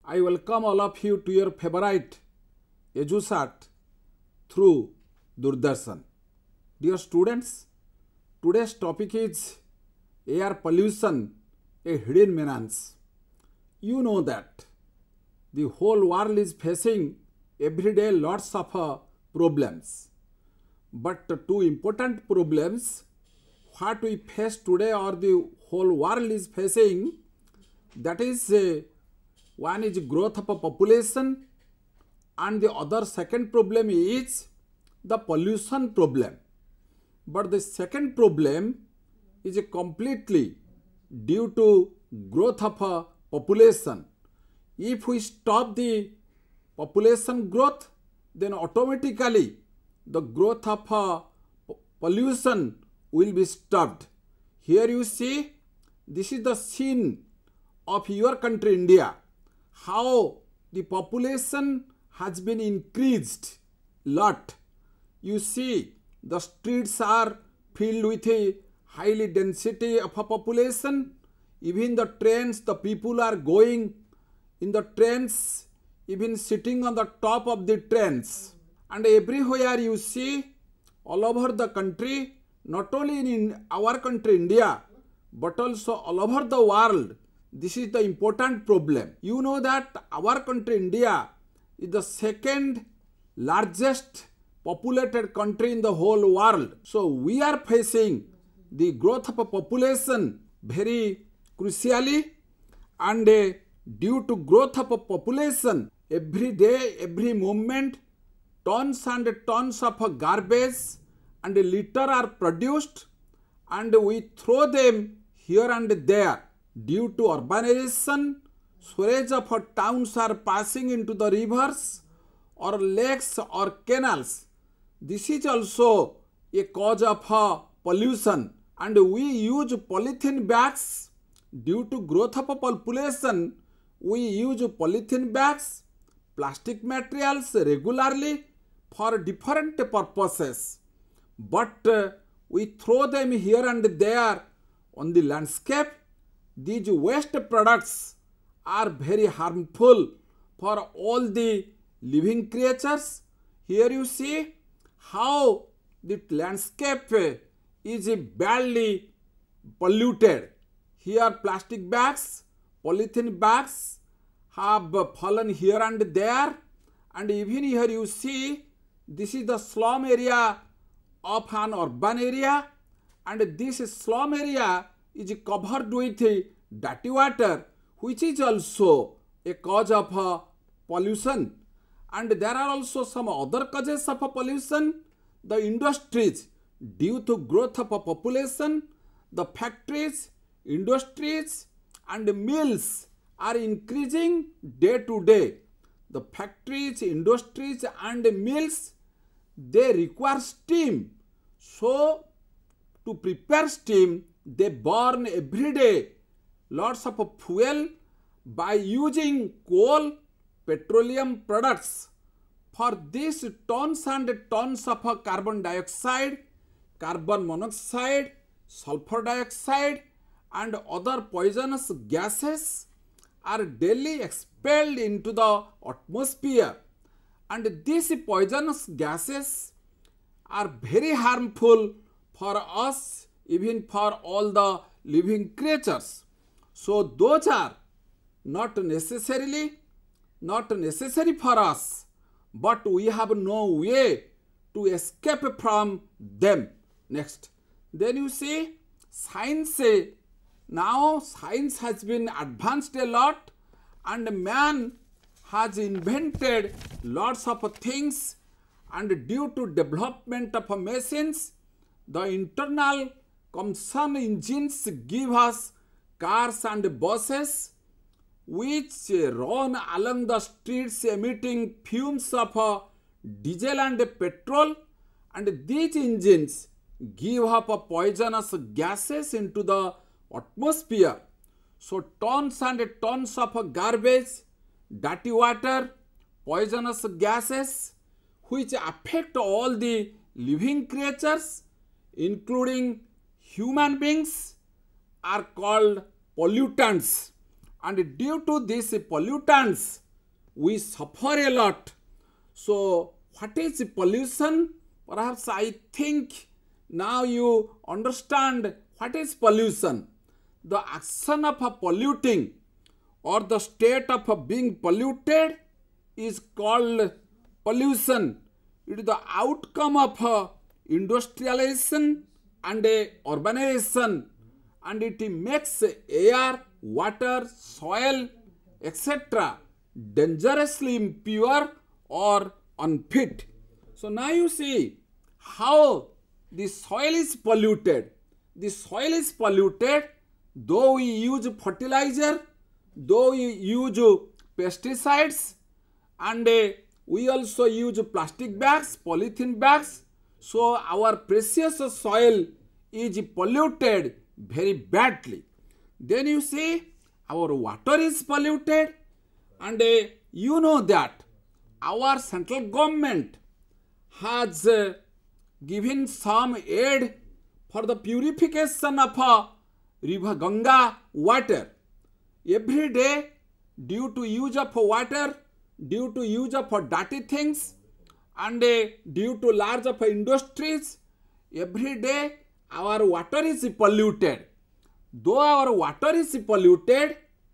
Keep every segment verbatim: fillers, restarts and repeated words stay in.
I welcome all of you to your favorite EduSat through Doordarshan. Dear students, today's topic is air pollution, a hidden menace. You know that the whole world is facing every day lots of uh, problems. But two important problems what we face today or the whole world is facing, that is uh, one is growth of a population and the other second problem is the pollution problem. But the second problem is completely due to growth of a population. If we stop the population growth, then automatically the growth of a pollution will be stopped. Here you see, this is the scene of your country India, how the population has been increased lot. You see the streets are filled with a highly density of a population. Even the trains, the people are going in the trains, even sitting on the top of the trains. And everywhere you see, all over the country, not only in our country India, but also all over the world, this is the important problem. You know that our country India is the second largest populated country in the whole world. So we are facing the growth of a population very crucially, and uh, due to growth of a population, every day, every moment, tons and tons of garbage and litter are produced and we throw them here and there. Due to urbanization, sewage of towns are passing into the rivers or lakes or canals. This is also a cause of pollution, and we use polythene bags. Due to growth of a population, we use polythene bags, plastic materials regularly for different purposes. But uh, we throw them here and there on the landscape. These waste products are very harmful for all the living creatures. Here you see how the landscape is badly polluted. Here plastic bags, polythene bags have fallen here and there, and even here you see this is the slum area of an urban area, and this slum area is covered with dirty water, which is also a cause of uh, pollution. And there are also some other causes of uh, pollution. The industries, due to growth of a population, the factories, industries and mills are increasing day to day. The factories, industries and mills, they require steam. So to prepare steam, they burn every day lots of fuel by using coal, petroleum products. For this, tons and tons of carbon dioxide, carbon monoxide, sulfur dioxide and other poisonous gases are daily expelled into the atmosphere. And these poisonous gases are very harmful for us, even for all the living creatures. So those are not necessarily, not necessary for us, but we have no way to escape from them. Next, then you see science. Now science has been advanced a lot and man has invented lots of things, and due to development of machines, the internal combustion engines give us cars and buses which run along the streets emitting fumes of diesel and petrol, and these engines give up poisonous gases into the atmosphere. So tons and tons of garbage, dirty water, poisonous gases which affect all the living creatures including human beings are called pollutants. and due to these pollutants we suffer a lot. So what is pollution? Perhaps I think now you understand what is pollution. The action of a polluting or the state of a being polluted is called pollution. It is the outcome of a industrialization and a urbanization, and it makes air, water, soil, et cetera dangerously impure or unfit. So now you see how the soil is polluted. The soil is polluted though we use fertilizer, though we use pesticides, and uh, we also use plastic bags, polythene bags. So our precious soil is polluted very badly. Then you see our water is polluted, and uh, you know that our central government has uh, given some aid for the purification of uh, river Ganga water. Every day, due to use of water, due to use of dirty things, and uh, due to large of industries, every day our water is polluted. Though our water is polluted,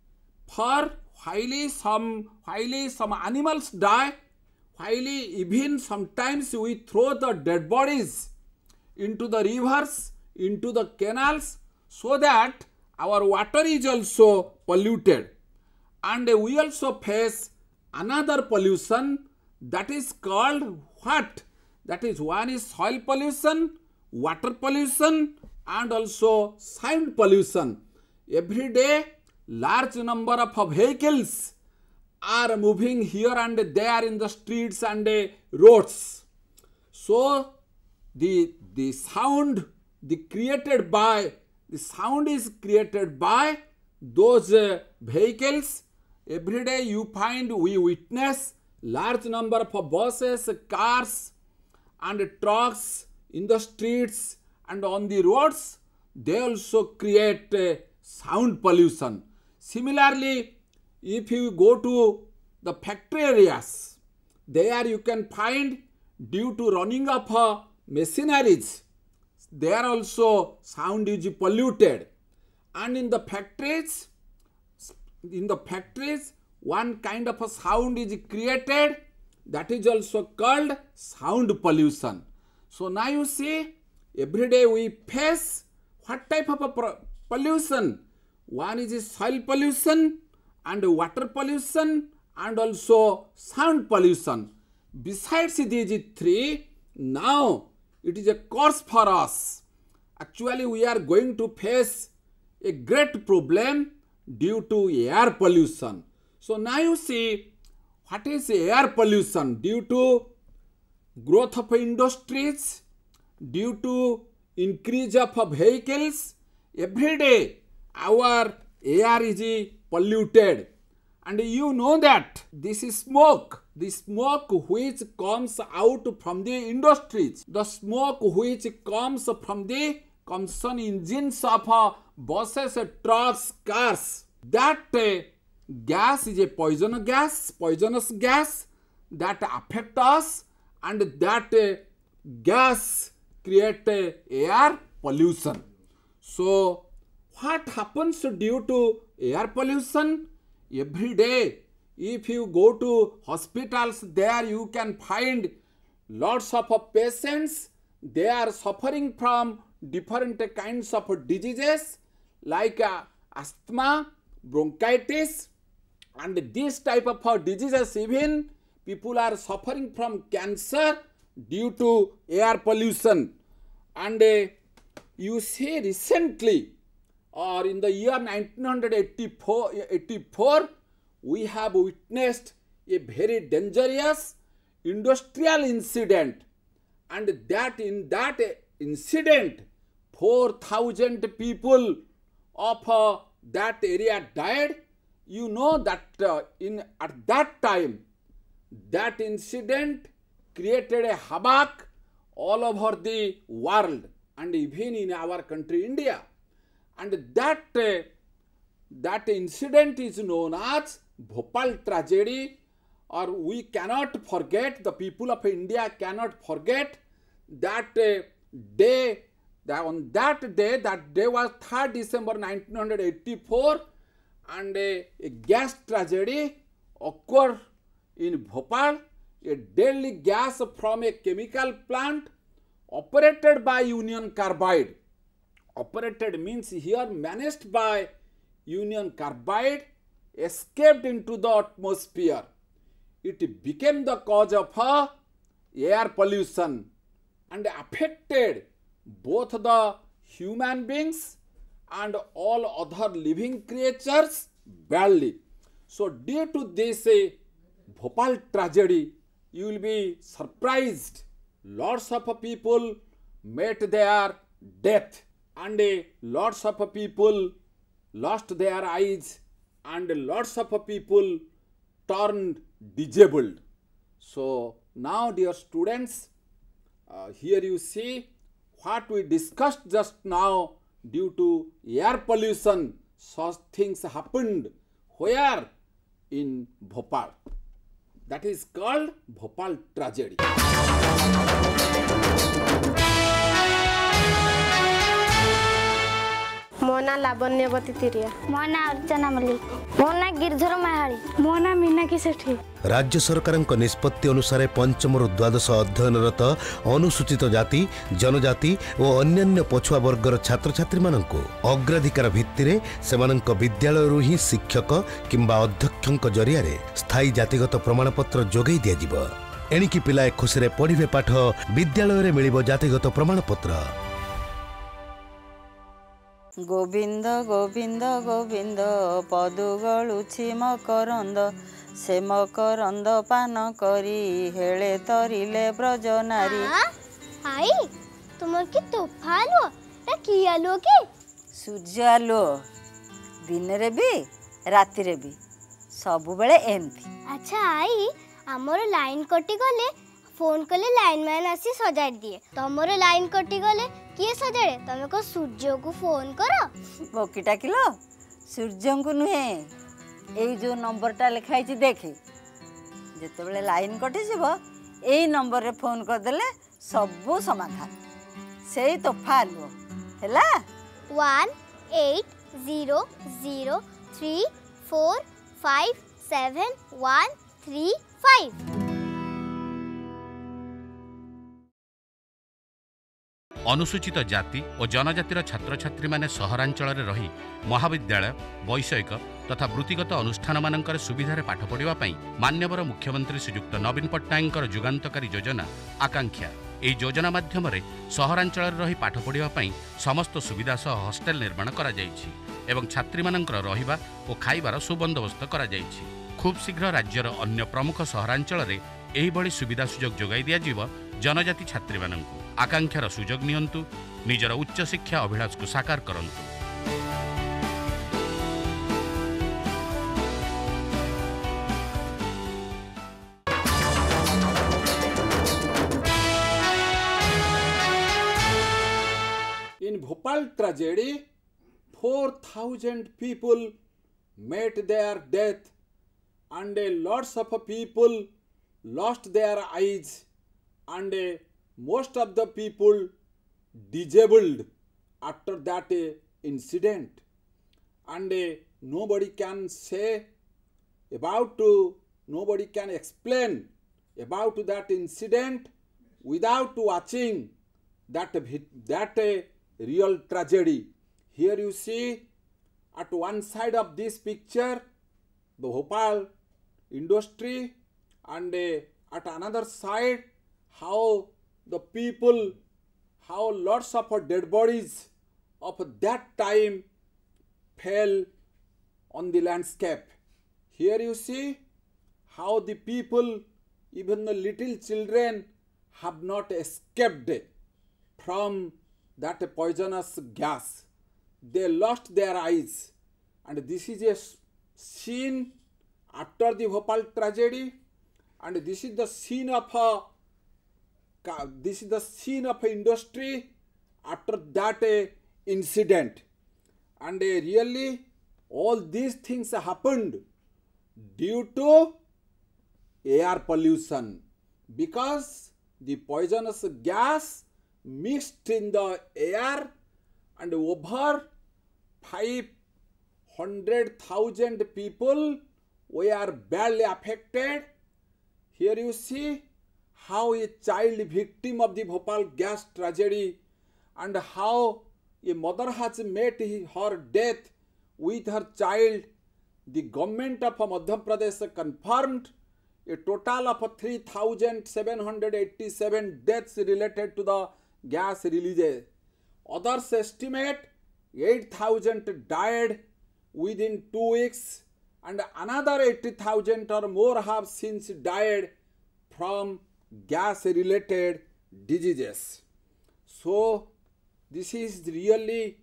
for while some while some animals die, while even sometimes we throw the dead bodies into the rivers, into the canals, so that our water is also polluted. And we also face another pollution, that is called what? That is, one is soil pollution, water pollution, and also sound pollution. Every day large number of vehicles are moving here and there in the streets and uh, roads. So the the sound the created by the sound is created by those uh, vehicles. Every day you find, we witness large number of buses, cars and trucks in the streets and on the roads. They also create uh, sound pollution. Similarly, if you go to the factory areas, there you can find, due to running of uh, machineries, there also sound is polluted. And in the factories, in the factories, one kind of a sound is created, that is also called sound pollution. So now you see, every day we face what type of a pollution? One is soil pollution and water pollution and also sound pollution. Besides these three, now it is a course for us. Actually, we are going to face a great problem due to air pollution. So now you see, what is air pollution? Due to growth of industries, due to increase of vehicles, every day our air is polluted. And you know that this is smoke, the smoke which comes out from the industries, the smoke which comes from the combustion engines of uh, buses, trucks, cars, that uh, gas is a poison gas, poisonous gas that affect us, and that uh, gas create uh, air pollution. So what happens due to air pollution? Every day, if you go to hospitals, there you can find lots of patients. They are suffering from different kinds of diseases like uh, asthma, bronchitis, and this type of diseases. Even people are suffering from cancer due to air pollution. And uh, you see, recently, or in the year nineteen eighty-four, we have witnessed a very dangerous industrial incident, and that in that incident, four thousand people of uh, that area died. You know that uh, in at that time, that incident created a havoc all over the world and even in our country India. And that uh, that incident is known as Bhopal tragedy, or we cannot forget, the people of India cannot forget that uh, day, that on that day, that day was third December nineteen eighty-four, and a, a gas tragedy occurred in Bhopal. A deadly gas from a chemical plant operated by Union Carbide. Operated means here managed by Union Carbide, escaped into the atmosphere. It became the cause of uh, air pollution and affected both the human beings and all other living creatures badly. So due to this uh, Bhopal tragedy, you will be surprised. Lots of people met their death, and uh, lots of people lost their eyes, and lots of people turned disabled. So now, dear students, uh, here you see what we discussed just now. Due to air pollution, such things happened. Where? In Bhopal. That is called Bhopal tragedy. मो ना लावण्यवती तिरिया, मो ना अर्चना मल्लिक, मो ना गिरधर महाली, मो ना मीनाक्षी सेठी। राज्य सरकार निष्पत्ति अनुसार पंचम रु द्वादश अध्ययनरत अनुसूचित जाति जनजाति और अन्यान्य पछुआ वर्गर छात्र छात्री मानक अग्राधिकार भित्तिरे सेमानंक विद्यालय ही शिक्षक किंबा अध्यक्षक जरिया स्थायी जातिगत प्रमाणपत्र जोगाई दिया जिवो। एणिकी पिलाए खुशी पढ़िबे पाठ विद्यालय मिलिबो जातिगत प्रमाणपत्र। गोविंद गोविंद गोविंद पदु गलुछि मकरंद से मकरंद पान करी हेले तरिले ब्रज नारी। हाय तुमर की तोहफा आलो ना की आलो के? सूर्य आलो दिन रे भी राति रे भी सब बेले एमती। अच्छा आई हमर लाइन कटि गले फोन कले लाइन मैन आसी सजाड़ दिए। तमरो लाइन कटि गले किए सजाड़े? तमे को सूर्य को फोन करो। बकीटा किलो सूर्य को नुहे एई जो नंबर टा लिखाई छी देखे जेते बेले लाइन कटि जीवो एई नंबर रे फोन कर देले सब समाधान सेई तो फालो हैला। One eight zero zero three four five seven one three five. अनुसूचित जाति और जनजातिर छात्र छात्री माने सहरांचल रही महाविद्यालय वैषयिक तथा वृत्तिगत अनुष्ठान मानकर सुविधार पाठ पढ़िबा पई मान्यवर मुख्यमंत्री श्रीयुक्त नवीन पट्टनायकर जुगान्तकारी योजना आकांक्षा। एही योजना माध्यम सहरांचल रही पाठ पढ़िबा पई समस्त सुविधा सह हॉस्टेल निर्माण करा जायछि एवं छात्री मानकर रहिबा और खाइबार सुबंदोबस्त करा जायछि। खूब शीघ्र राज्यर अन्य प्रमुख सहरांचल रे एही बड़ी सुविधा सुजोग जोगाई दिया जीव जनजाति छात्री मानंकु। आकांक्षार सुजोग नियंतु, निजर उच्च शिक्षा अभिलाष को साकार करंतु। In Bhopal tragedy, four thousand people met their death, and lots of people lost their eyes, and most of the people disabled after that incident. And nobody can say about to, nobody can explain about that incident without watching that that real tragedy. Here you see at one side of this picture the Bhopal industry, and at another side how the people, how lots of dead bodies of that time fell on the landscape. Here you see how the people, even the little children, have not escaped from that poisonous gas. They lost their eyes, and this is a scene after the Bhopal tragedy, and this is the scene of a this is the scene of industry after that incident. And really All these things happened due to air pollution, because the poisonous gas mixed in the air, and over five hundred thousand people were badly affected. Here you see how a child victim of the Bhopal gas tragedy, and how a mother has met her death with her child. The government of Madhya Pradesh confirmed a total of three thousand seven hundred eighty-seven deaths related to the gas releases. Others estimate eight thousand died within two weeks, and another eighty thousand or more have since died from gas related diseases. So this is really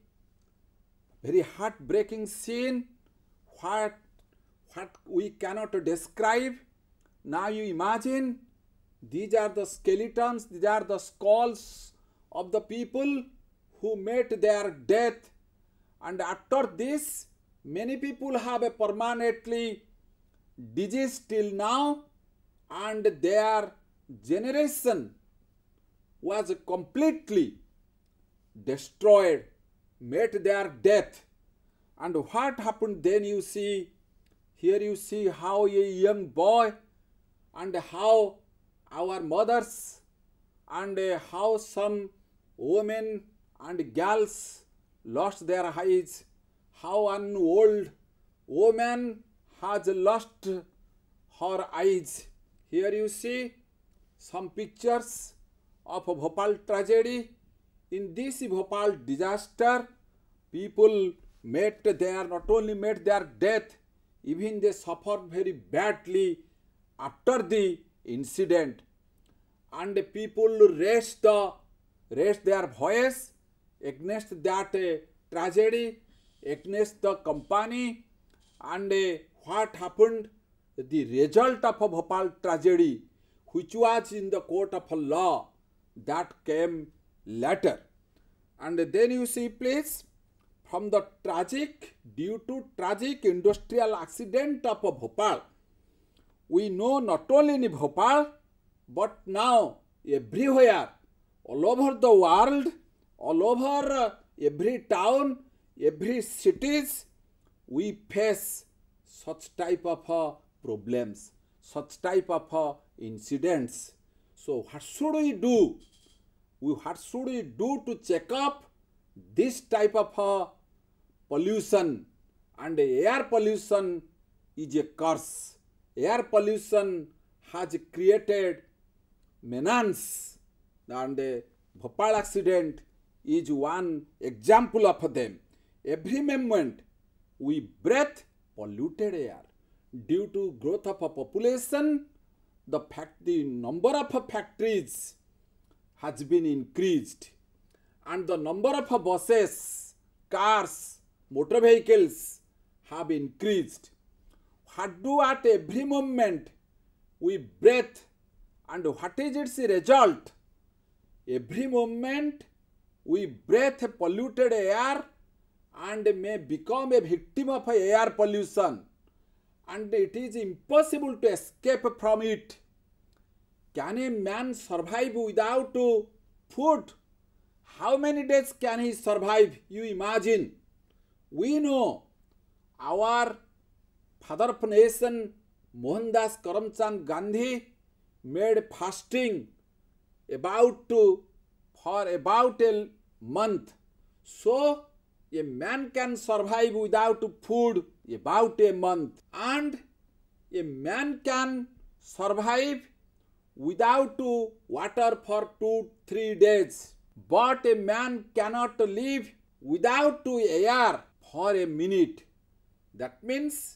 very heartbreaking scene, what, what we cannot describe. Now you imagine, these are the skeletons, these are the skulls of the people who met their death, and after this many people have a permanently disease till now, and their generation was completely destroyed, met their death. And what happened then? You see, here you see how a young boy, and how our mothers, and how some women and girls lost their eyes, how an old woman has lost her eyes. Here you see some pictures of a Bhopal tragedy. In this Bhopal disaster, people met their, not only met their death, even they suffered very badly after the incident. And people raised, the, raised their voice against that uh, tragedy, against the company. And uh, what happened? The result of a Bhopal tragedy, which was in the court of law, that came later. And then you see, please, from the tragic, due to tragic industrial accident of a Bhopal, we know not only in Bhopal, but now everywhere, all over the world, all over uh, every town, every cities, we face such type of uh, problems, such type of uh, incidents. So what should we do? We, what should we do to check up this type of uh, pollution? And air pollution is a curse. Air pollution has created menace, and the Bhopal accident is one example of them. Every moment we breathe polluted air. Due to growth of a population, the fact the number of factories has been increased, and the number of buses, cars, motor vehicles have increased. What do at every moment we breathe, and what is its result? Every moment we breathe polluted air and may become a victim of air pollution, and it is impossible to escape from it. Can a man survive without food? How many days can he survive? You imagine. We know our father of nation, Mohandas Karamchand Gandhi, made fasting about to, for about a month. So a man can survive without food about a month, and a man can survive without water for two, three days. But a man cannot live without air for a minute. That means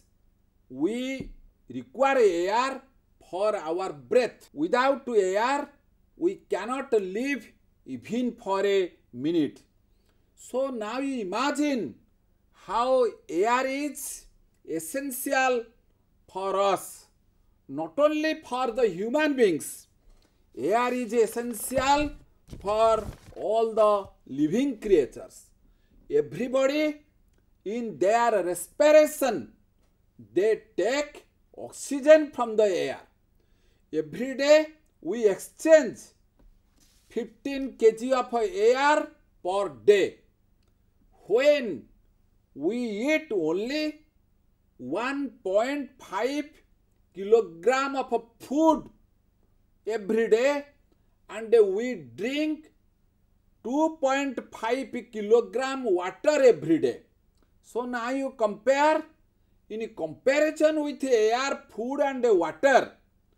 we require air for our breath. Without air, we cannot live even for a minute. So now you imagine how air is essential for us, not only for the human beings. Air is essential for all the living creatures. Everybody in their respiration, they take oxygen from the air. Every day we exchange fifteen kilograms of air per day. When we eat only one point five kilogram of food every day and we drink two point five kilogram water every day. So now you compare, in comparison with air, food and water,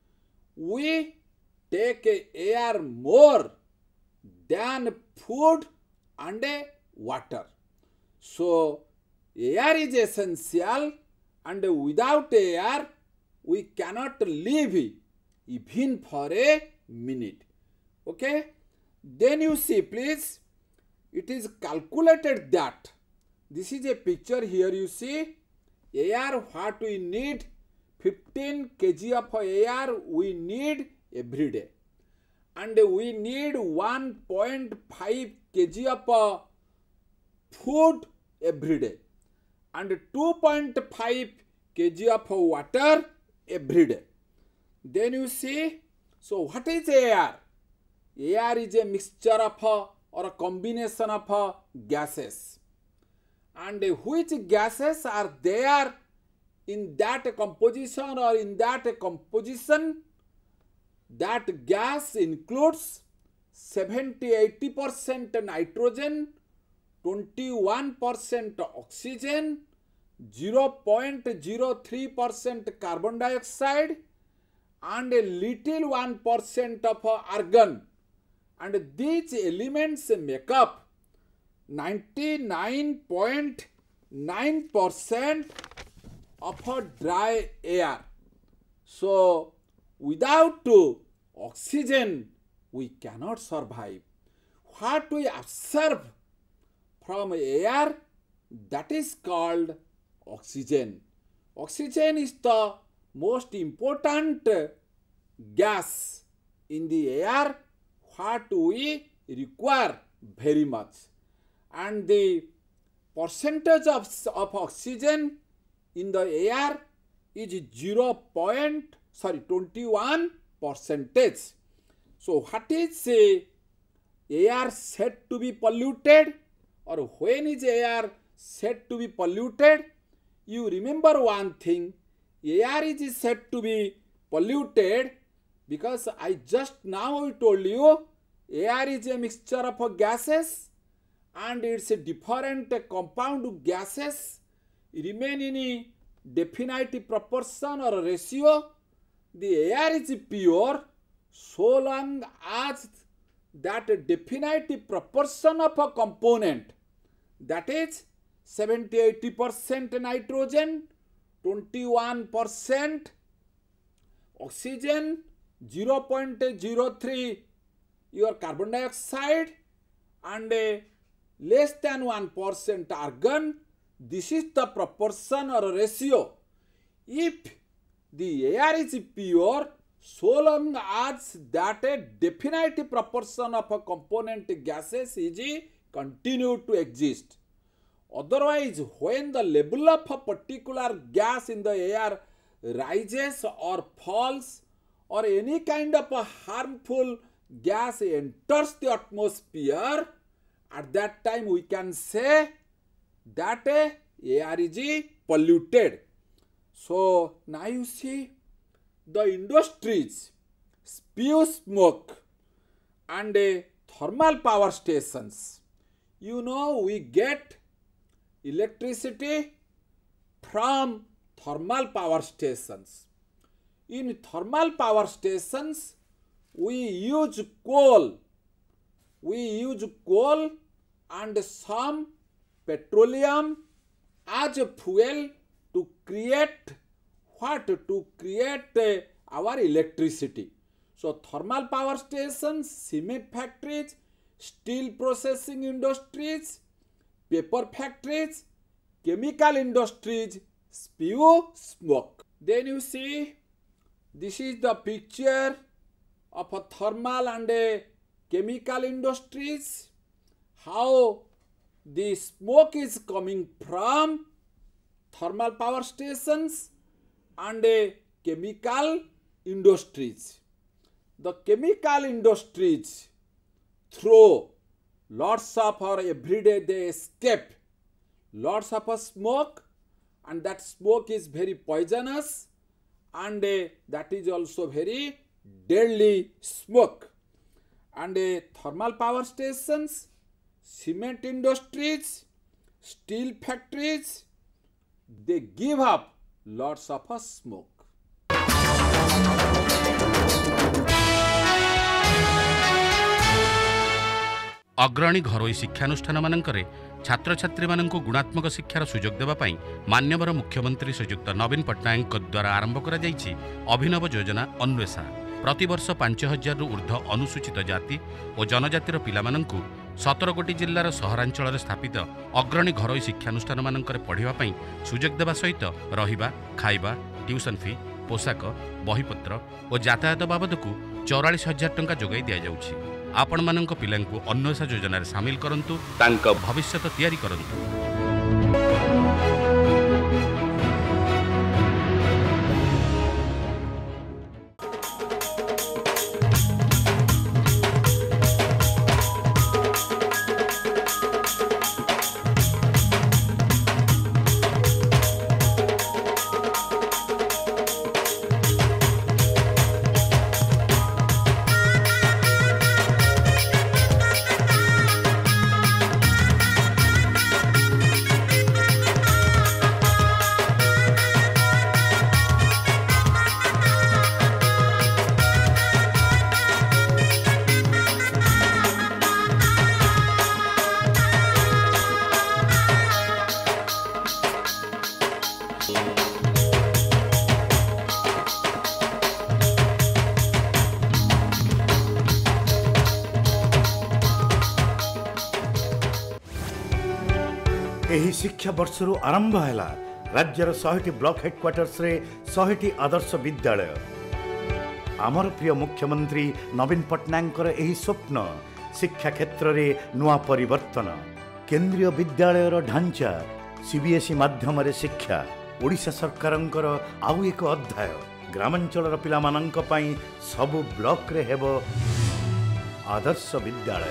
we take air more than food and water. So air is essential, and without air we cannot live even for a minute. Okay, then you see, please, it is calculated that this is a picture. Here you see air, what we need, fifteen kilograms of air we need every day, and we need one point five kilograms of food every day and two point five kilograms of water every day. Then you see, so what is air? Air is a mixture of or a combination of gases, and which gases are there in that composition or in that composition? That gas includes seventy to eighty percent nitrogen, twenty-one percent oxygen, zero point zero three percent carbon dioxide, and a little one percent of argon. And these elements make up ninety-nine point nine percent of dry air. So without oxygen we cannot survive. What we absorb from air, that is called oxygen. Oxygen is the most important gas in the air, what we require very much, and the percentage of, of oxygen in the air is zero point sorry twenty-one percentage. So what is uh, air said to be polluted, or when is air said to be polluted? You remember one thing, air is said to be polluted because I just now told you air is a mixture of gases and it's a different compound gases remain in a definite proportion or ratio. The air is pure so long as that definite proportion of a component, that is seventy to eighty percent nitrogen, twenty-one percent oxygen, zero point zero three your carbon dioxide, and a less than one percent argon. This is the proportion or ratio. If the air is pure, so long as that a definite proportion of a component gases is continue to exist. Otherwise, when the level of a particular gas in the air rises or falls, or any kind of a harmful gas enters the atmosphere, at that time we can say that air is polluted. So now you see, the industries spew smoke, and uh, thermal power stations. You know, we get electricity from thermal power stations. In thermal power stations, we use coal. We use coal and some petroleum as a fuel to create what? To create uh, our electricity. So thermal power stations, cement factories, steel processing industries, paper factories, chemical industries spew smoke. Then you see, this is the picture of a thermal and a chemical industries, how the smoke is coming from thermal power stations and a chemical industries. The chemical industries throw lots of our everyday they escape lots of a smoke, and that smoke is very poisonous, and uh, that is also very deadly smoke. And uh, thermal power stations, cement industries, steel factories, they give up lots of a smoke. अग्रणी घरोई शिक्षानुष्ठान मानकरे छात्र छात्री माननकु गुणात्मक शिक्षार सुजोग देबा पई मान्यवर मुख्यमंत्री श्रीयुक्त नवीन पट्टनायक द्वारा आरंभ करा जायछि अभिनव योजना अन्वेषा। प्रतिवर्ष पांच हजार रु ऊर्ध्व अनुसूचित जाति और जनजातिर पिलामाननकु सतर गोटी जिल्लार सहरांचल स्थापित अग्रणी घरोई शिक्षानुष्ठान मानकरे पढ़िबा पई सुजोग देबा सहित रहिबा खाइबा ट्यूशन फी पोशाक बहीपत्र और यातायात बाबदकु चौरालीस हजार टंका जोगाई दिया जाउछि। आपण मानक पिलांकु अन्वेषा योजन सामिल करंतु, तांका भविष्यत तैयारी करंतु। एही शिक्षा वर्षर आरंभ है राज्यर शहेटी ब्लॉक हेडक्वार्टर्स रे शहेटी आदर्श विद्यालय। आमर प्रिय मुख्यमंत्री नवीन पट्टनायक एही स्वप्न शिक्षा क्षेत्र रे नुआ परिवर्तन। केंद्रीय विद्यालयर ढांचा सीबीएसई माध्यम रे शिक्षा ओडिशा सरकारंकर आउ एक अध्याय। ग्रामांचल पिला मानंक पई सबु ब्लॉक रे हेबो Adarsh Vidyalaya.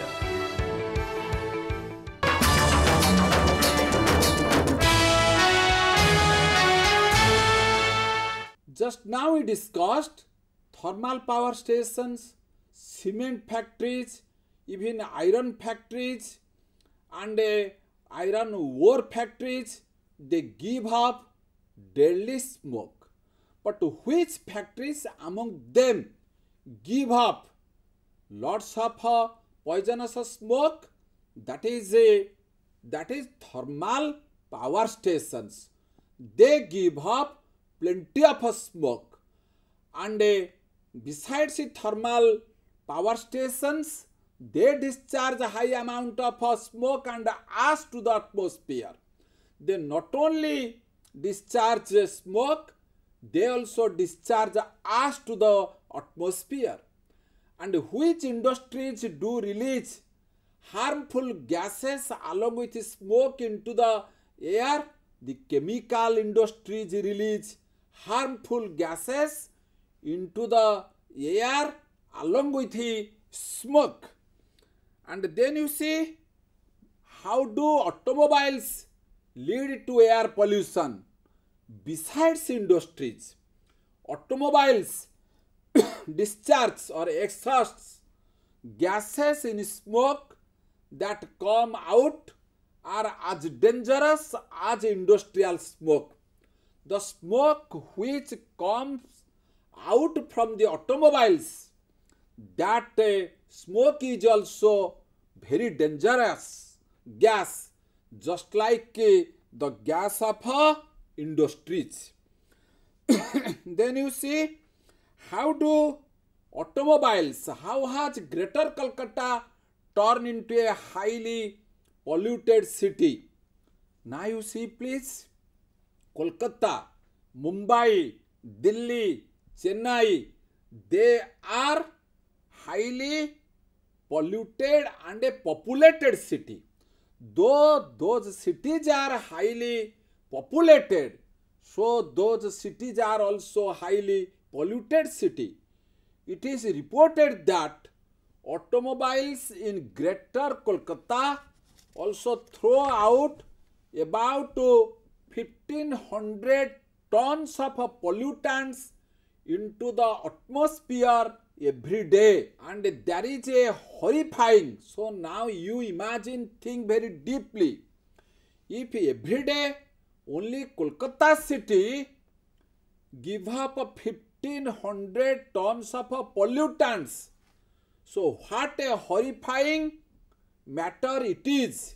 Just now we discussed thermal power stations, cement factories, even iron factories and uh, iron ore factories, they give up deadly smoke. But which factories among them give up lots of uh, poisonous smoke? That is a that is thermal power stations. They give up plenty of smoke, and uh, besides the thermal power stations, they discharge a high amount of uh, smoke and ash to the atmosphere. They not only discharge uh, smoke, they also discharge ash to the atmosphere. And which industries do release harmful gases along with smoke into the air? The chemical industries release harmful gases into the air along with the smoke. And then you see, how do automobiles lead to air pollution? Besides industries, automobiles discharge or exhausts gases in smoke that come out are as dangerous as industrial smoke. The smoke which comes out from the automobiles, that uh, smoke is also very dangerous gas, just like uh, the gas of uh, industries. Then you see, how do automobiles, how has Greater Calcutta turned into a highly polluted city? Now you see please, Kolkata, Mumbai, Delhi, Chennai, they are highly polluted and a populated city. though those cities are highly populated, so those cities are also highly polluted city. It is reported that automobiles in Greater Kolkata also throw out about fifteen hundred tons of pollutants into the atmosphere every day, and there is a horrifying. So now you imagine, think very deeply. If every day only Kolkata city give up fifteen hundred tons of pollutants, so what a horrifying matter it is.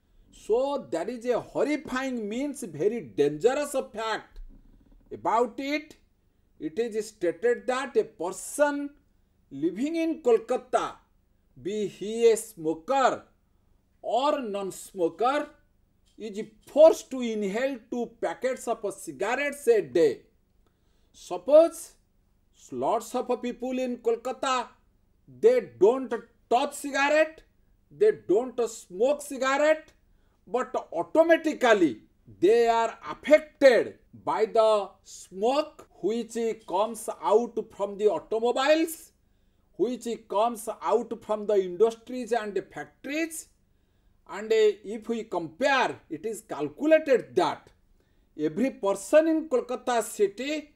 So there is a horrifying means very dangerous fact about it. It is stated that a person living in Kolkata, be he a smoker or non-smoker, is forced to inhale two packets of cigarettes a day. Suppose lots of people in Kolkata, they don't touch cigarette, they don't smoke cigarette, but automatically they are affected by the smoke which comes out from the automobiles, which comes out from the industries and the factories. And if we compare, it is calculated that every person in Kolkata city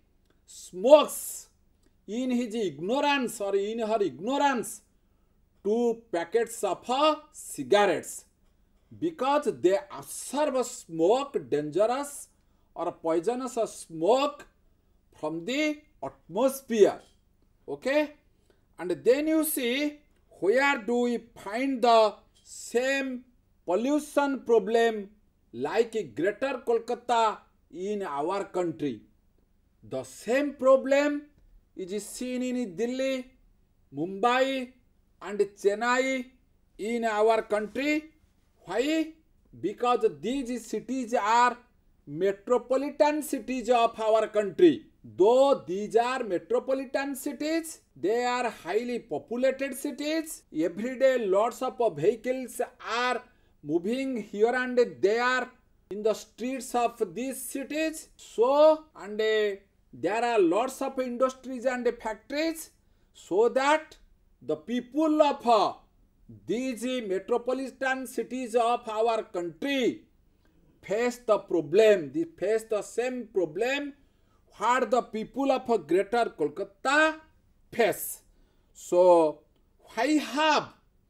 smokes in his ignorance or in her ignorance two packets of cigarettes, because they absorb smoke, dangerous or poisonous smoke from the atmosphere. Okay, and then you see, where do we find the same pollution problem like Greater Kolkata in our country? The same problem is seen in Delhi, Mumbai and Chennai in our country. Why? Because these cities are metropolitan cities of our country. Though these are metropolitan cities, they are highly populated cities. Every day lots of vehicles are moving here and there in the streets of these cities. So, and uh, there are lots of industries and factories, so that the people of uh, these metropolitan cities of our country face the problem, they face the same problem what the people of Greater Kolkata face. So, why have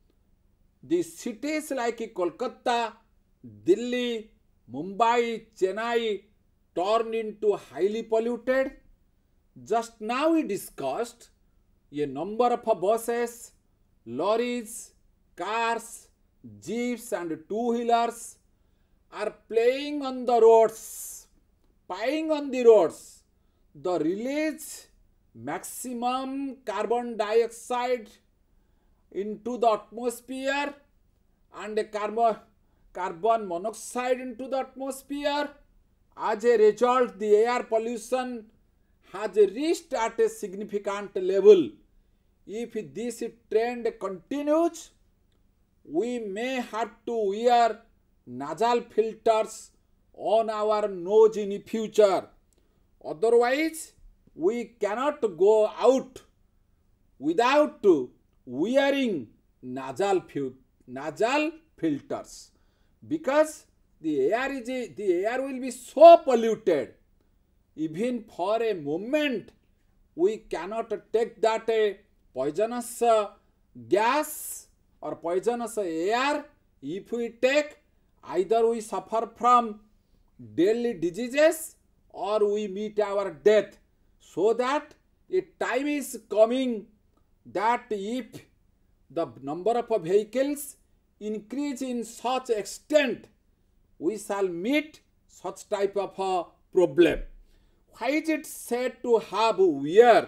the cities like Kolkata, Delhi, Mumbai, Chennai turned into highly polluted? Just now we discussed a number of buses, lorries, cars, jeeps and two-wheelers are playing on the roads, plying on the roads. The release maximum carbon dioxide into the atmosphere and carbon, carbon monoxide into the atmosphere. As a result, the air pollution has reached at a significant level. If this trend continues, we may have to wear nasal filters on our nose in future. Otherwise, we cannot go out without wearing nasal, nasal filters, because the air is a, the air will be so polluted. Even for a moment, we cannot take that a poisonous uh, gas or poisonous air. If we take, either we suffer from deadly diseases or we meet our death. So that a time is coming that if the number of vehicles increase in such extent, we shall meet such type of a problem. Why is it said to have wear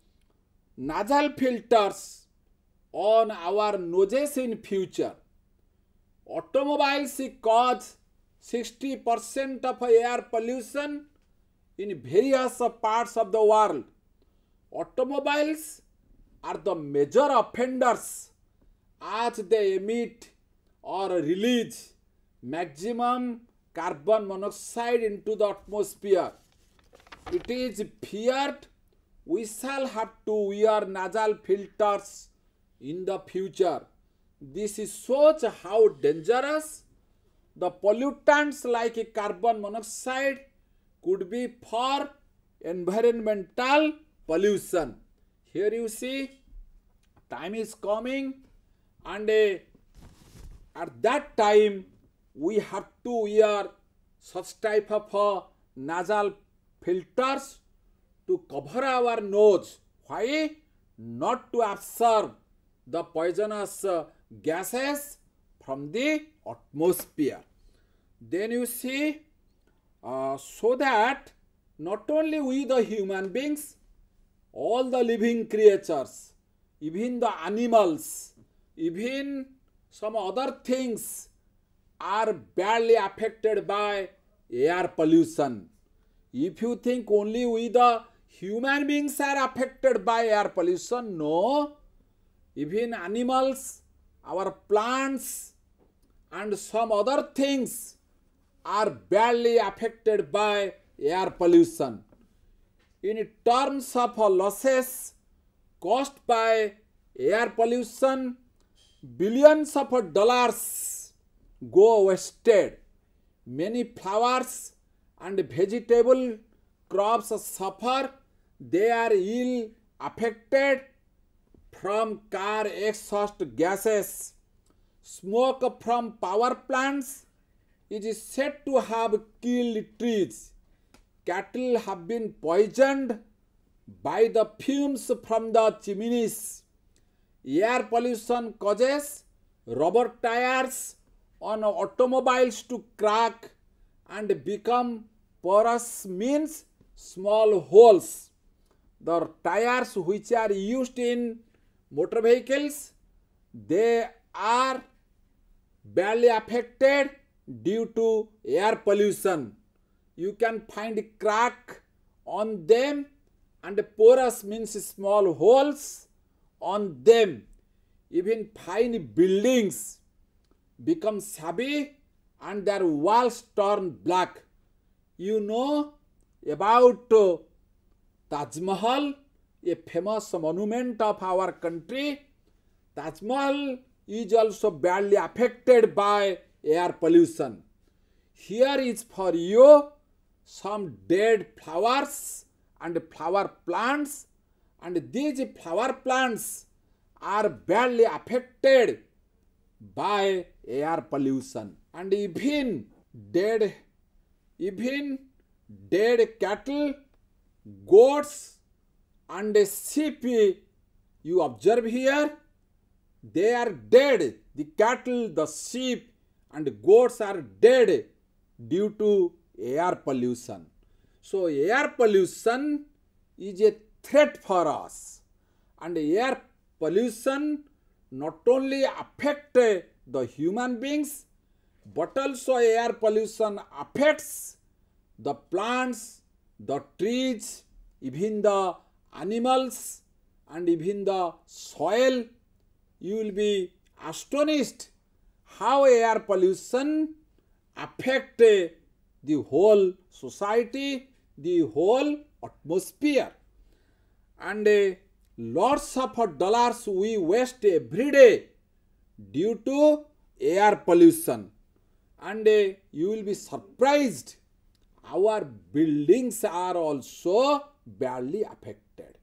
nasal filters on our noses in future? Automobiles cause sixty percent of air pollution in various parts of the world. Automobiles are the major offenders as they emit or release maximum carbon monoxide into the atmosphere. It is feared we shall have to wear nasal filters in the future. This shows how dangerous the pollutants like carbon monoxide could be for environmental pollution. Here you see, time is coming, and uh, at that time we have to wear such type of uh, nasal filters to cover our nose. Why? Not to absorb the poisonous uh, gases from the atmosphere. Then you see, uh, so that not only we the human beings, all the living creatures, even the animals, even some other things are badly affected by air pollution. If you think only we the human beings are affected by air pollution, no. Even animals, our plants and some other things are badly affected by air pollution. In terms of losses caused by air pollution, billions of dollars go wasted. Many flowers and vegetable crops suffer. They are ill affected from car exhaust gases. Smoke from power plants is said to have killed trees. Cattle have been poisoned by the fumes from the chimneys. Air pollution causes rubber tires on automobiles to crack and become porous, means small holes. The tires which are used in motor vehicles, they are badly affected due to air pollution. You can find crack on them, and porous means small holes on them. Even fine buildings become shabby and their walls turn black. You know about uh, Taj Mahal, a famous monument of our country. Taj Mahal is also badly affected by air pollution. Here is for you some dead flowers and flower plants, and these flower plants are badly affected by air pollution. And even dead, even dead cattle, goats and sheep, you observe here, they are dead. The cattle, the sheep and goats are dead due to air pollution. So air pollution is a threat for us, and air pollution not only affect the human beings, but also air pollution affects the plants, the trees, even the animals and even the soil. You will be astonished how air pollution affect the whole society, the whole atmosphere. And uh, lots of dollars we waste every day due to air pollution. And uh, you will be surprised, our buildings are also badly affected.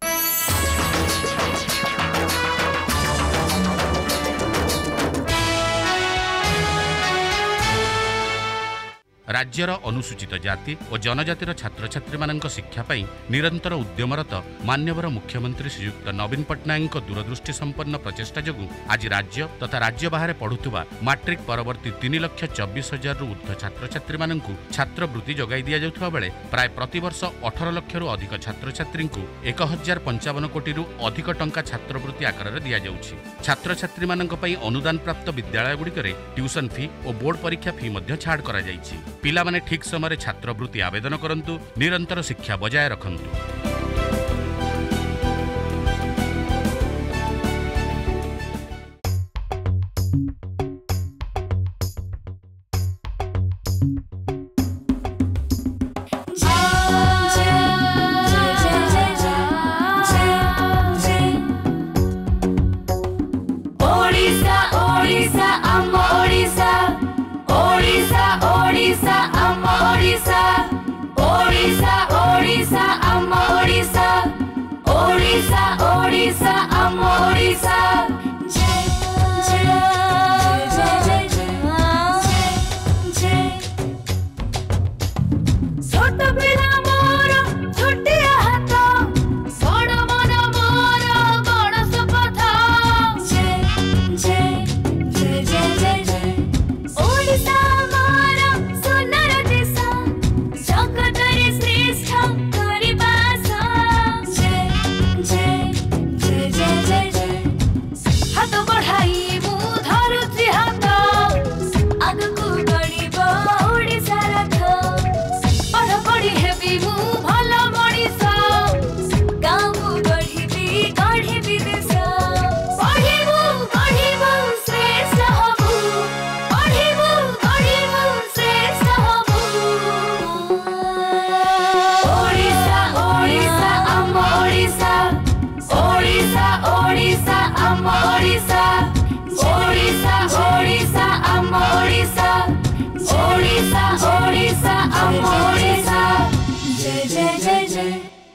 राज्यर अनुसूचित जाति और जनजातिर छात्र छात्री मानक शिक्षा पाई निरंतर उद्यमरत मान्यवर मुख्यमंत्री श्रीयुक्त नवीन पट्टनायक दूरदृष्टि संपन्न प्रचेष्टा जोगु आज राज्य तथा राज्य बाहर पढ़ुवा मैट्रिक परवर्ती तीन लक्ष चौबीस हजार रु ऊर्ध्व छात्र छात्री मानक छात्रवृत्ति जगाई दि जाउथबा बेले प्राय प्रतिवर्ष अठारह लक्ष रु अधिक छात्र छात्री को एक हजार पंचावन कोटी रु अधिक टंका छात्रवृत्ति आकार दि जाउछि। छात्र छात्री मानक पई अनुदान प्राप्त विद्यालय गुड़िकरे ट्यूशन फी और बोर्ड परीक्षा फी मध्य छाड़ करा जाइछि। पिला माने ठीक समय छात्रवृत्ति आवेदन करंतु, निरंतर शिक्षा बजाय रखंतु। ओडिशा ओडिशा ओडिशा आम ओडिशा ओडिशा ओडिशा आम ओडिशा जय जय जय जय जय छोट पिला मोर छोटिया हाथ बड़ मन मोर बड़ शपथ जय जय जय जय जय जय ओडिशा मोर सोनार देश जगतरे श्रेष्ठ करिबास जय जय जय जय जय जय हाथ बढ़ाई मु धरुछि हाथ आगकु बढ़िब ओडिशा रथ पढ़ पढ़ी हेबी मु भल मଣିଷ गाँवु गढ़िबी गढ़िबी देश पढ़िबु गढ़िबु श्रेष्ठ हबु पढ़िबु गढ़िबु श्रेष्ठ हबु ओडिशा ओडिशा आम ओडिशा ओडिशा ओडिशा आम ओडिशा ओडिशा ओडिशा आम ओडिशा ओडिशा ओडिशा आम ओडिशा जय जय जय जय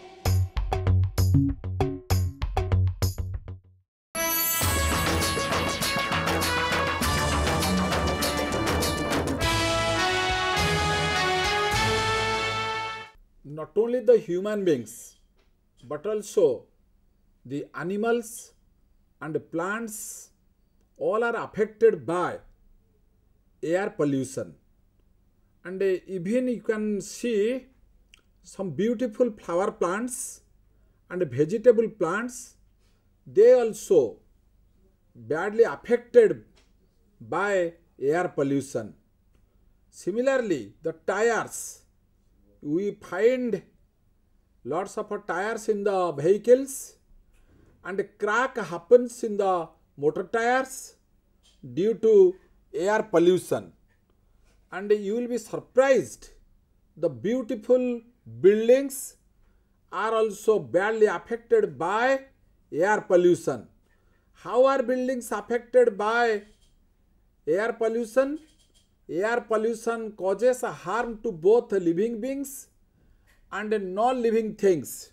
Not only the human beings but also the animals and plants all are affected by air pollution. And uh, even you can see some beautiful flower plants and vegetable plants, they also badly affected by air pollution. Similarly, the tires, we find lots of tires in the vehicles and crack happens in the motor tires due to air pollution. And you will be surprised, the beautiful buildings are also badly affected by air pollution. How are buildings affected by air pollution? Air pollution causes a harm to both living beings and non-living things.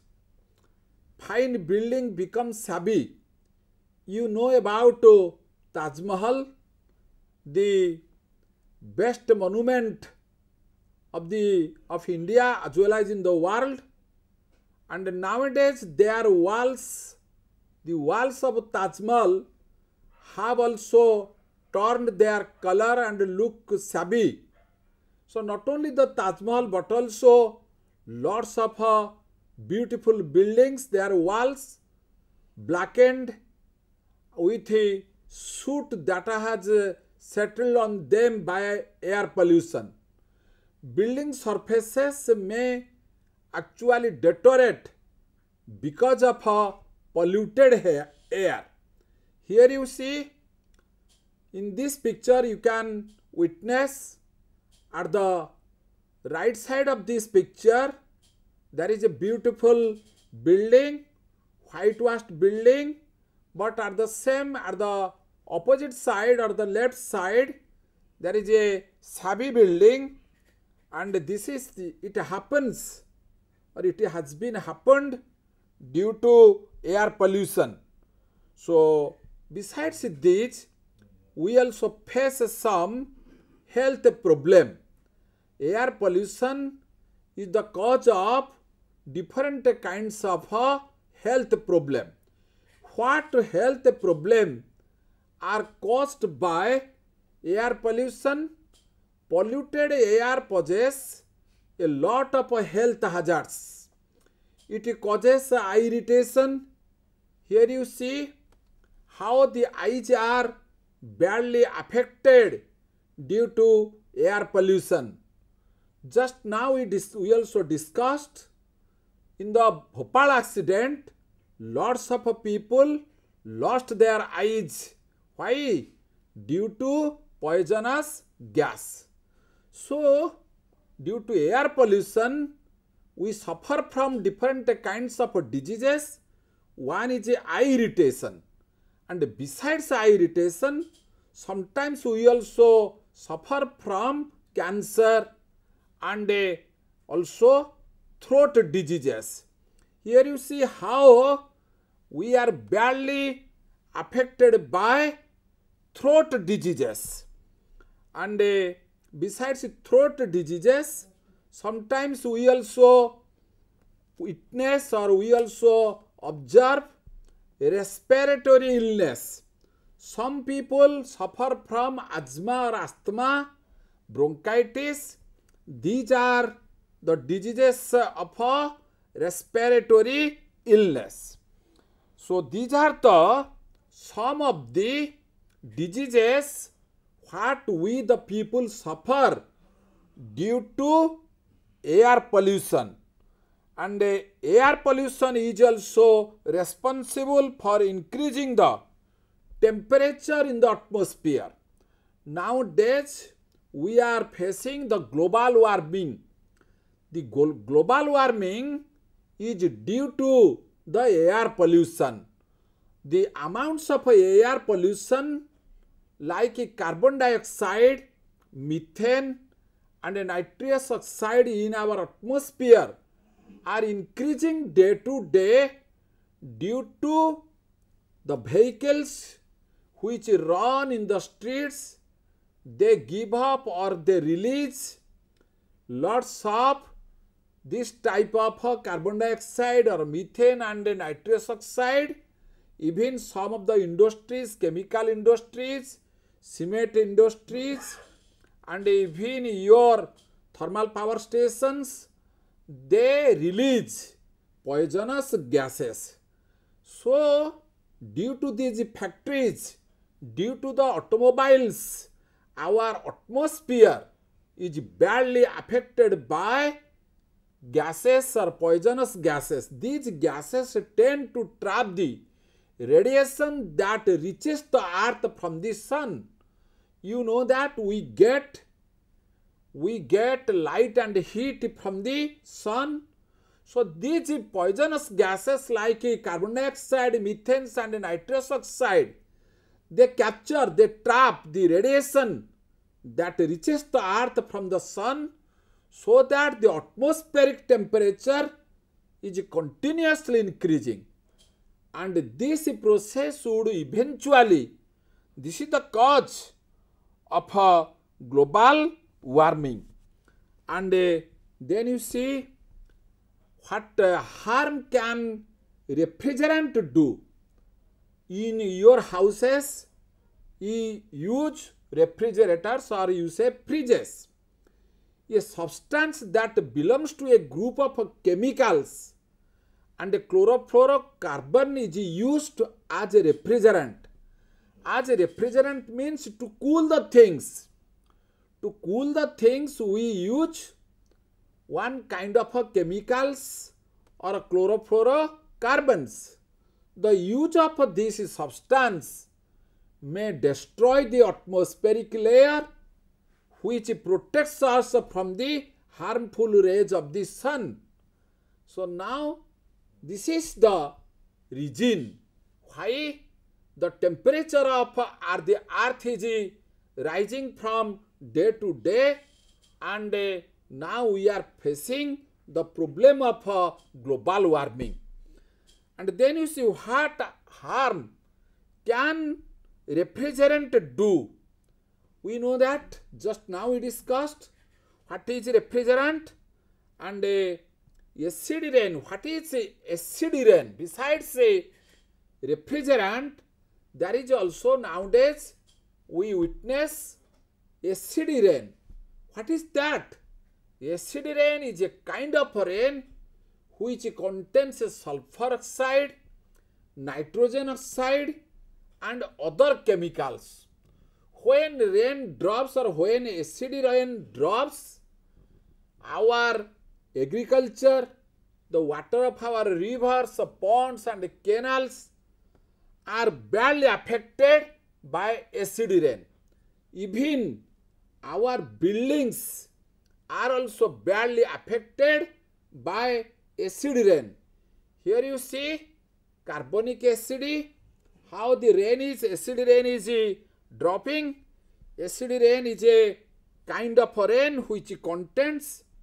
Fine building becomes shabby. You know about uh, Taj Mahal, the best monument of the of India as well as in the world, and nowadays their walls, the walls of Taj Mahal have also turned their color and look shabby. So not only the Taj Mahal but also lots of uh, beautiful buildings, their walls blackened with a soot that has uh, settled on them by air pollution. Building surfaces may actually deteriorate because of uh, polluted air. Here you see, in this picture you can witness at the right side of this picture there is a beautiful building, whitewashed building, but at the same, at the opposite side or the left side there is a shabby building, and this is the, it happens or it has been happened due to air pollution. So besides this, we also face some health problem. Air pollution is the cause of different kinds of uh, health problem. What health problem are caused by air pollution? Polluted air poses a lot of uh, health hazards. It causes uh, eye irritation. Here you see how the eyes are badly affected due to air pollution. Just now we, dis we also discussed in the Bhopal accident, lots of people lost their eyes. Why? Due to poisonous gas. So, due to air pollution, we suffer from different kinds of diseases. One is eye irritation, and besides eye irritation, sometimes we also suffer from cancer and uh, also throat diseases. Here you see how we are badly affected by throat diseases. And uh, besides throat diseases, sometimes we also witness or we also observe respiratory illness. Some people suffer from asthma or asthma, bronchitis. These are the diseases of a respiratory illness. So these are the some of the diseases what we the people suffer due to air pollution. And uh, air pollution is also responsible for increasing the temperature in the atmosphere. Nowadays, we are facing the global warming. The global warming is due to the air pollution. The amounts of air pollution like carbon dioxide, methane and nitrous oxide in our atmosphere are increasing day to day due to the vehicles which run in the streets. They give up or they release lots of this type of uh, carbon dioxide or methane and uh, nitrous oxide. Even some of the industries, chemical industries, cement industries, and even your thermal power stations, they release poisonous gases. So, due to these factories, due to the automobiles, our atmosphere is badly affected by gases or poisonous gases. These gases tend to trap the radiation that reaches the earth from the sun. You know that we get we get light and heat from the sun. So these poisonous gases like carbon dioxide, methane and nitrous oxide, they capture, they trap the radiation that reaches the earth from the sun, so that the atmospheric temperature is continuously increasing. And this process would eventually, this is the cause of a global warming. And uh, then you see what uh, harm can refrigerant do. In your houses, you use refrigerators or you say fridges. A substance that belongs to a group of chemicals and a chlorofluorocarbon is used as a refrigerant. As a refrigerant means to cool the things. To cool the things we use one kind of a chemicals or a chlorofluorocarbons. The use of this substance may destroy the atmospheric layer which protects us from the harmful rays of the sun. So now this is the reason why the temperature of uh, the earth is rising from day to day, and uh, now we are facing the problem of uh, global warming. And then you see what harm can refrigerant do. We know that just now we discussed what is refrigerant and uh, acid rain. What is acid rain? Besides a refrigerant, there is also nowadays we witness acid rain. What is that? Acid rain is a kind of rain which contains sulfur oxide, nitrogen oxide and other chemicals. When rain drops or when acid rain drops, our agriculture, the water of our rivers, ponds and canals are badly affected by acid rain. Even our buildings are also badly affected by acid rain. Here you see carbonic acid, how the rain is, acid rain is dropping. Acid rain is a kind of rain which contains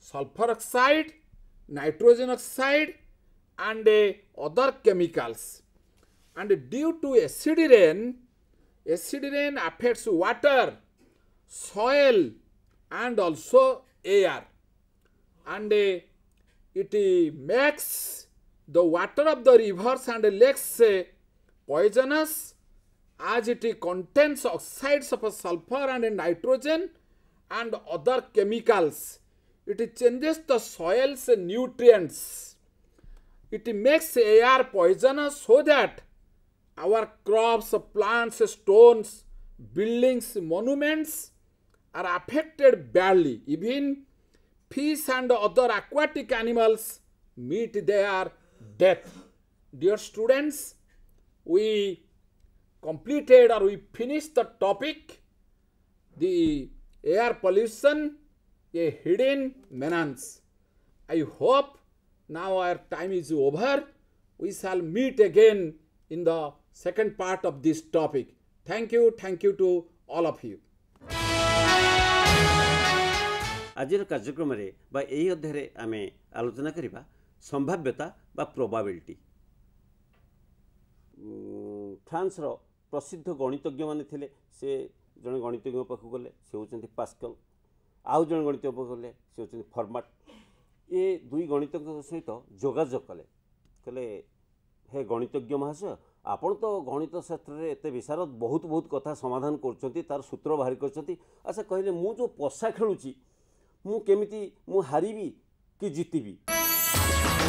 sulfur oxide, nitrogen oxide, and uh, other chemicals. And due to acid rain, acid rain affects water, soil, and also air. And uh, it uh, makes the water of the rivers and lakes uh, poisonous, as it contains oxides of sulfur and nitrogen and other chemicals. It changes the soil's nutrients. It makes air poisonous so that our crops, plants, stones, buildings, monuments are affected badly. Even fish and other aquatic animals meet their death. Dear students, we completed or we finished the topic, the air pollution, a hidden menace. I hope now our time is over. We shall meet again in the second part of this topic. Thank you, thank you to all of you. आजिर कार्यक्रम रे बा एही अध्याय आमे आलोचना करिबा संभाव्यता बा प्रोबाबिलिटी। फ्रांस रो प्रसिद्ध गणितज्ञ माने थिले से जने गणितज्ञ पाखु गले से होचंती पास्कल, आउ जने गणितज्ञ पाखु गले से होचंती फॉर्माट। ए दुई गणितज्ञ सहित जोगाजोग कले कले हे गणितज्ञ महाशय आपण तो गणित शास्त्र रे एते विशारद बहुत बहुत कथा समाधान करछंती, तार सूत्र बाहर करछंती। अच्छा कहले मु जो पसा खेलुची मु केमिति मु हारिबी कि जीतिबी।